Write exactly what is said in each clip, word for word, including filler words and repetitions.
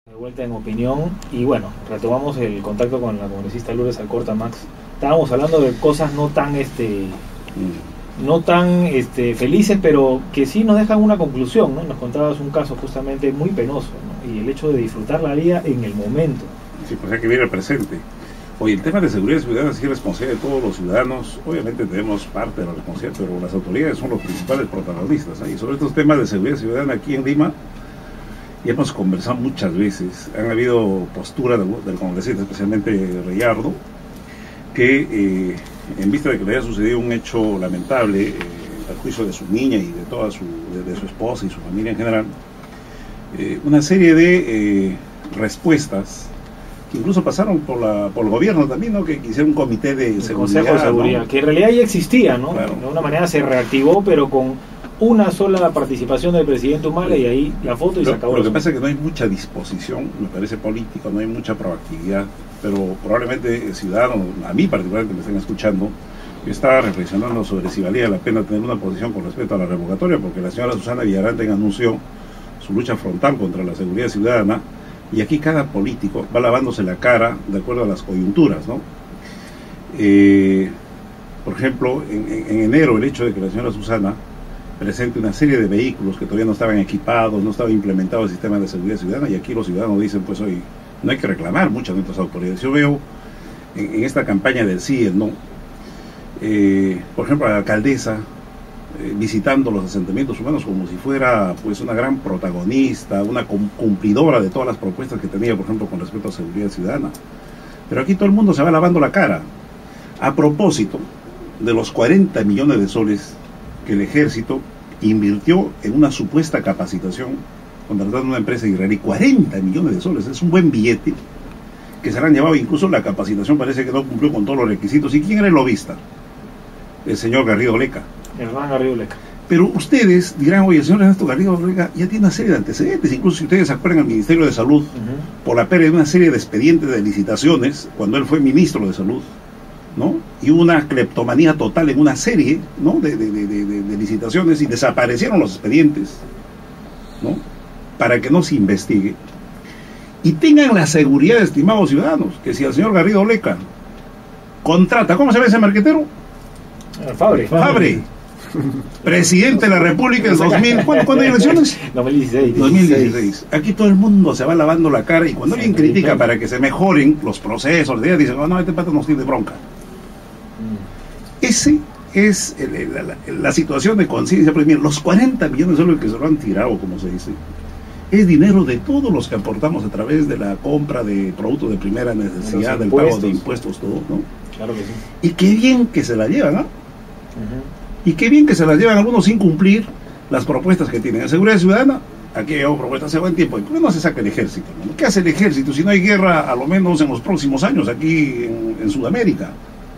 De vuelta en opinión, y bueno, retomamos el contacto con la congresista Lourdes Alcorta, Max. Estábamos hablando de cosas no tan este no tan este felices, pero que sí nos dejan una conclusión, ¿no? Nos contabas un caso justamente muy penoso, ¿no? Y el hecho de disfrutar la vida en el momento. Sí, pues hay que ver el presente. Oye, el tema de seguridad ciudadana es responsabilidad de todos los ciudadanos. Obviamente tenemos parte de la responsabilidad, pero las autoridades son los principales protagonistas, ¿eh? Y sobre estos temas de seguridad ciudadana aquí en Lima, y hemos conversado muchas veces. Han habido posturas del, del congresista, especialmente Reyardo, que eh, en vista de que le haya sucedido un hecho lamentable, eh, al juicio de su niña y de toda su, de, de su esposa y su familia en general, eh, una serie de eh, respuestas que incluso pasaron por la por el gobierno también, ¿no? Que hicieron un comité de el seguridad, Consejo de Seguridad, ¿no? Que en realidad ya existía, ¿no? Claro. De una manera se reactivó, pero con una sola participación del presidente Humala, y ahí la foto y lo, se acabó. Lo que pasa es que no hay mucha disposición, me parece político, no hay mucha proactividad, pero probablemente ciudadanos, a mí particularmente me están escuchando, yo estaba reflexionando sobre si valía la pena tener una posición con respecto a la revocatoria, porque la señora Susana Villarán anunció su lucha frontal contra la seguridad ciudadana, y aquí cada político va lavándose la cara de acuerdo a las coyunturas, ¿no? Eh, por ejemplo, en, en, en enero el hecho de que la señora Susana presente una serie de vehículos que todavía no estaban equipados, no estaba implementado el sistema de seguridad ciudadana, y aquí los ciudadanos dicen, pues hoy no hay que reclamar muchas de nuestras autoridades. Yo veo en, en esta campaña del sí y el no, eh, por ejemplo, a la alcaldesa eh, visitando los asentamientos humanos como si fuera pues una gran protagonista, una cumplidora de todas las propuestas que tenía, por ejemplo, con respecto a seguridad ciudadana. Pero aquí todo el mundo se va lavando la cara. A propósito de los cuarenta millones de soles que el ejército invirtió en una supuesta capacitación contratando una empresa israelí, cuarenta millones de soles, es un buen billete, que se le han llevado. Incluso la capacitación parece que no cumplió con todos los requisitos. ¿Y quién era el lobista? El señor Garrido Leca. Hernán Garrido Leca. Pero ustedes dirán, oye, el señor Ernesto Garrido Leca ya tiene una serie de antecedentes, incluso si ustedes se acuerdan al Ministerio de Salud, uh-huh, por la pérdida de una serie de expedientes de licitaciones, cuando él fue ministro de Salud, ¿no? Y hubo una cleptomanía total en una serie, ¿no? de, de, de, de, de licitaciones, y desaparecieron los expedientes, ¿no? Para que no se investigue. Y tengan la seguridad, estimados ciudadanos, que si el señor Garrido Leca contrata, ¿cómo se llama ese marquetero? Fabre. Fabre, presidente de la República en dos mil, ¿cuándo, ¿cuándo hay elecciones? dos mil dieciséis. dos mil dieciséis. Aquí todo el mundo se va lavando la cara, y cuando alguien critica para que se mejoren los procesos, dicen, oh, no, este pato nos tiene bronca. Ese es el, el, la, la situación de conciencia. Pues miren, los cuarenta millones de soles que se lo han tirado, como se dice, es dinero de todos los que aportamos a través de la compra de productos de primera necesidad, del pago de impuestos, todo, ¿no? Claro que sí. Y qué bien que se la llevan, ¿no? Uh-huh. Y qué bien que se las llevan algunos sin cumplir las propuestas que tienen. En seguridad ciudadana, aquí hay propuestas hace buen tiempo. ¿Por qué no se saca el ejército, ¿no? ¿Qué hace el ejército si no hay guerra, a lo menos en los próximos años, aquí en, en Sudamérica?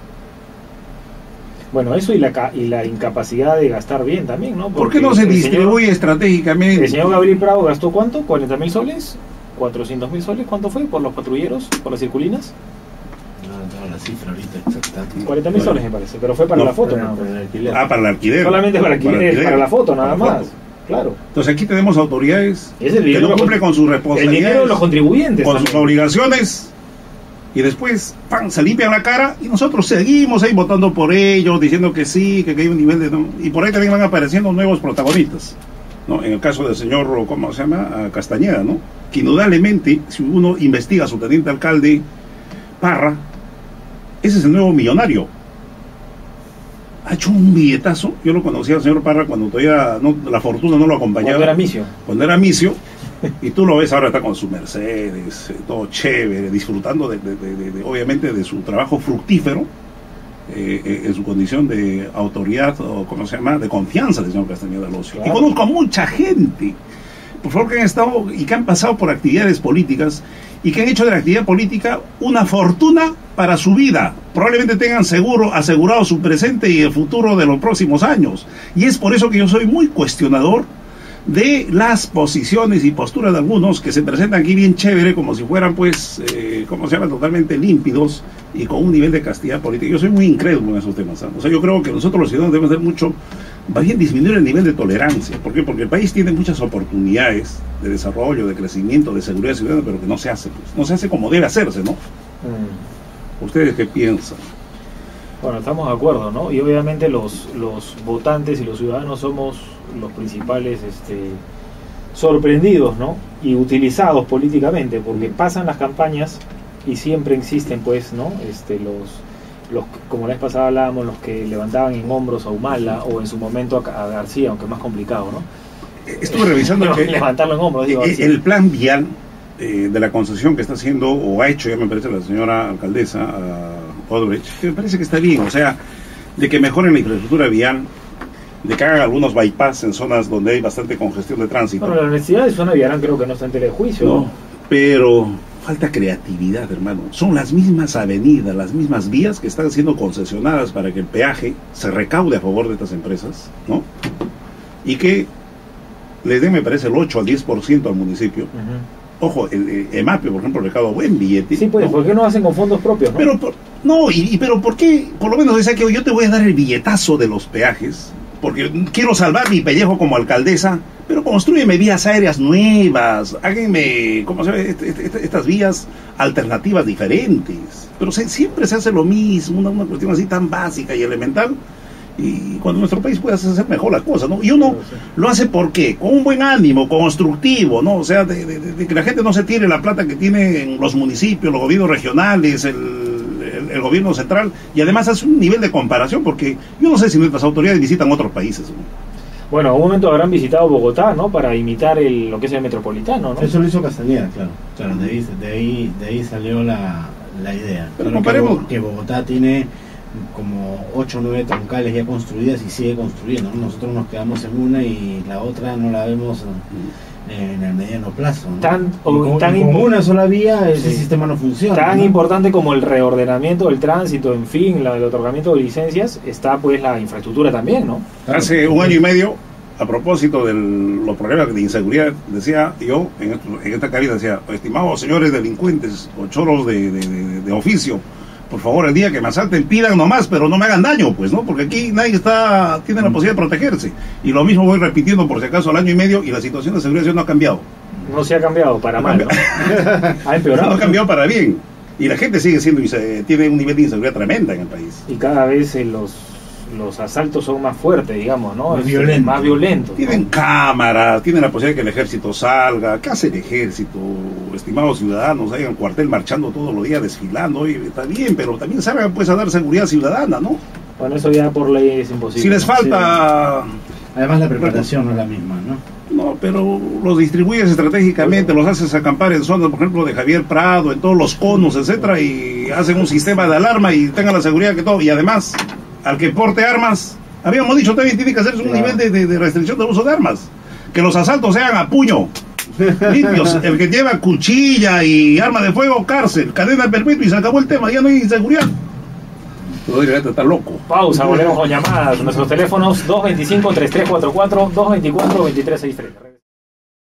Bueno, eso y la, y la incapacidad de gastar bien también, ¿no? Porque ¿por qué no se distribuye señor, estratégicamente? El señor Gabriel Prado gastó ¿cuánto? ¿cuarenta mil soles? ¿cuatrocientos mil soles? ¿Cuánto fue? ¿Por los patrulleros? ¿Por las circulinas? No tengo la cifra ahorita exacta. cuarenta mil soles me parece, pero fue para no, la foto. Para, ¿no? para el alquiler. Ah, para el alquiler. Solamente para, alquiler, para, alquiler, para la foto, nada más. Foto. Claro. Entonces aquí tenemos autoridades que no cumplen con sus responsabilidades. El dinero de los contribuyentes. Con también. sus obligaciones. Y después, ¡pam!, se limpian la cara, y nosotros seguimos ahí votando por ellos, diciendo que sí, que hay un nivel de... ¿no? Y por ahí también van apareciendo nuevos protagonistas, ¿no? En el caso del señor, ¿cómo se llama? Castañeda, ¿no? Que indudablemente, si uno investiga a su teniente alcalde Parra, ese es el nuevo millonario. Ha hecho un billetazo. Yo lo conocía al señor Parra cuando todavía no, la fortuna no lo acompañaba. Cuando era misio. Cuando era misio. Y tú lo ves ahora, está con su Mercedes, eh, todo chévere, disfrutando de, de, de, de, de, obviamente de su trabajo fructífero, eh, eh, en su condición de autoridad, o como se llama, de confianza del señor Castañeda Alonso. Claro. Y conozco a mucha gente, por favor, que han estado y que han pasado por actividades políticas y que han hecho de la actividad política una fortuna para su vida. Probablemente tengan seguro, asegurado su presente y el futuro de los próximos años. Y es por eso que yo soy muy cuestionador de las posiciones y posturas de algunos que se presentan aquí bien chévere, como si fueran, pues, eh, como se llama, totalmente límpidos y con un nivel de castidad política. Yo soy muy incrédulo en esos temas, ¿eh? O sea, yo creo que nosotros los ciudadanos debemos ser mucho va bien disminuir el nivel de tolerancia. ¿Por qué? Porque el país tiene muchas oportunidades de desarrollo, de crecimiento, de seguridad ciudadana, pero que no se hace, pues. No se hace como debe hacerse, ¿no? Mm. ¿Ustedes qué piensan? Bueno, estamos de acuerdo, ¿no? Y obviamente los, los votantes y los ciudadanos somos los principales este, sorprendidos, ¿no? Y utilizados políticamente, porque pasan las campañas y siempre existen, pues, ¿no? Este, los, los, como la vez pasada hablábamos, los que levantaban en hombros a Humala o en su momento a, a García, aunque es más complicado, ¿no? Estuve revisando que levantarlo en hombros, digo, el, el plan vial eh, de la concesión que está haciendo, o ha hecho, ya me parece, la señora alcaldesa uh, Odebrecht, que me parece que está bien, o sea, de que mejoren la infraestructura vial, de que hagan algunos bypass en zonas donde hay bastante congestión de tránsito. Bueno, la necesidad de zona Villarán creo que no está en telejuicio, no, ¿no? Pero falta creatividad, hermano. Son las mismas avenidas, las mismas vías que están siendo concesionadas para que el peaje se recaude a favor de estas empresas, ¿no? Y que les den, me parece, el ocho al diez por ciento al municipio. Uh-huh. Ojo, el, el EMAPE, por ejemplo, recauda buen billete. Sí, pues, ¿no? ¿Por qué no hacen con fondos propios, no? Pero, por, no, y, y, pero ¿por qué? Por lo menos decía que yo te voy a dar el billetazo de los peajes, porque quiero salvar mi pellejo como alcaldesa, pero construyeme vías aéreas nuevas, háganme, ¿cómo se llama? Este, este, estas vías alternativas diferentes. Pero se, siempre se hace lo mismo, una, una cuestión así tan básica y elemental. Y cuando nuestro país puede hacer mejor la cosa, ¿no? Y uno lo hace, ¿por qué? Con un buen ánimo, constructivo, ¿no? O sea, de, de, de que la gente no se tire la plata que tienen los municipios, los gobiernos regionales, el, el, el gobierno central, y además hace un nivel de comparación, porque yo no sé si nuestras autoridades visitan otros países, ¿no? Bueno, en un momento habrán visitado Bogotá, ¿no? Para imitar el, lo que es el metropolitano, ¿no? Eso lo hizo Castañeda, claro. Claro, de ahí, de ahí, de ahí salió la, la idea. Pero claro, comparemos que, que Bogotá tiene como ocho o nueve troncales ya construidas y sigue construyendo, ¿no? Nosotros nos quedamos en una y la otra no la vemos en, en el mediano plazo, ¿no? Tan, o, con, tan con una sola vía ese sí. sistema no funciona. Tan ¿no? importante como el reordenamiento del tránsito, en fin, la, el otorgamiento de licencias, está pues la infraestructura también, ¿no? Hace un año y medio, a propósito de los problemas de inseguridad, decía yo, en, esto, en esta cabina decía, estimados señores delincuentes o choros de, de, de, de oficio, por favor, el día que me asalten, pidan nomás, pero no me hagan daño, pues, ¿no? Porque aquí nadie está tiene la posibilidad de protegerse. Y lo mismo voy repitiendo, por si acaso, al año y medio, y la situación de seguridad no ha cambiado. No se ha cambiado para no mal, ¿no? Ha empeorado. No ha cambiado para bien. Y la gente sigue siendo, tiene un nivel de inseguridad tremenda en el país. Y cada vez eh, los, los asaltos son más fuertes, digamos, ¿no? Más es, violentos. Más violentos. Tienen ¿no? cámaras, tienen la posibilidad de que el ejército salga. ¿Qué hace el ejército? Estimados ciudadanos, hay en el cuartel marchando todos los días, desfilando, oye, está bien, pero también salgan pues a dar seguridad ciudadana, ¿no? Bueno, eso ya por ley es imposible. Si les falta... Sí. Además la preparación no es la misma, ¿no? No, pero los distribuyes estratégicamente, los haces acampar en zonas, por ejemplo, de Javier Prado, en todos los conos, etcétera, y hacen un sistema de alarma y tengan la seguridad que todo. Y además, al que porte armas, habíamos dicho también tiene que hacerse un claro. nivel de, de, de restricción del uso de armas. Que los asaltos sean a puño, limpios. El que lleva cuchilla y arma de fuego, cárcel, cadena perpetua y se acabó el tema, ya no hay inseguridad. No debería estar loco. Pausa, volvemos con llamadas. Nuestros teléfonos dos dos cinco, tres tres cuatro cuatro, dos dos cuatro, dos tres seis tres.